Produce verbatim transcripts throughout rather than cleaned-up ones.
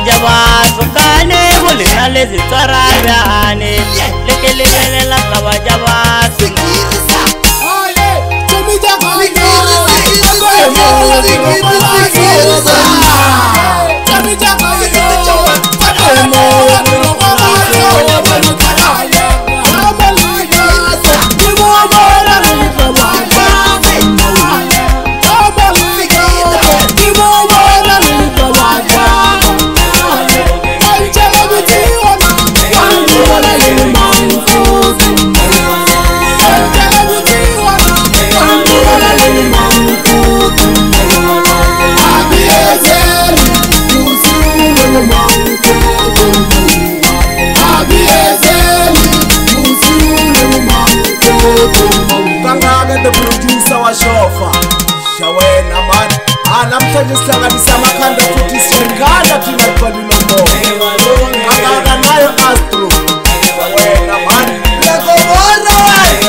Jabasukane bulina lezi tsarabane lekelele la kabajabasu ole tumija kwani tumija kwani the producer wa Shofa Shawena man anamtaje sanganisa makanda tutisengana tunatwalilo mo Kanga nayo Astro Shawena man lego bora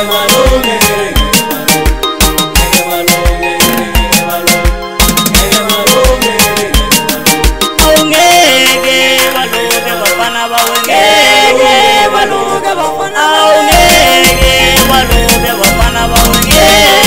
ongege baloge bafana bawengege baloge bafana ongege baloge bafana bawengege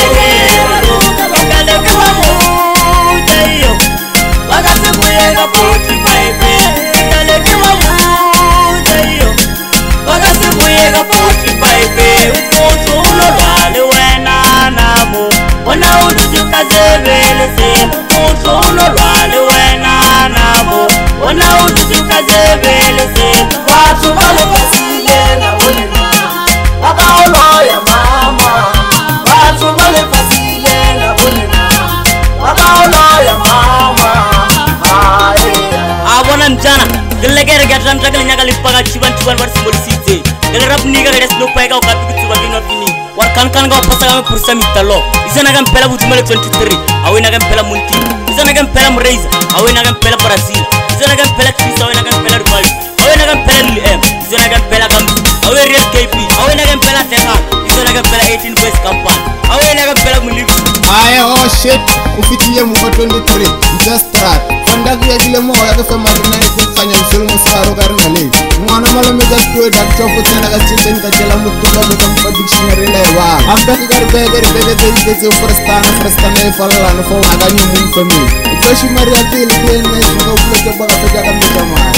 Gelegere gadram jagal nyagal ipaga chiban chiban bar simbol site gele rap niga redes no pega o kapi kutuba bino fini war kan kan ga pasaga me pursa mitalo izana gam pela butumale twenty-three awena gam pela munti izana gam pela mreiza awena gam pela brazil izana gam pela twisa awena gam pela rival awena gam pela lm izana gam pela gam awena real kp awena gam pela teka izana gam pela eighteen boys campaign awena gam pela mulibu aye oh shit ufitiye mu twenty-three just start fanda ya dile mo ya ka fama na ko kanya sul musaro karna le mwana malo me just do that chofo tena ga chichen ka chela mutuka do kam dictionary le wa amta ka gar be gar be de de se prestana prestana e falla no fo aga ni mun fami ko shi maria dile ne ne ko ko ba ka ga ka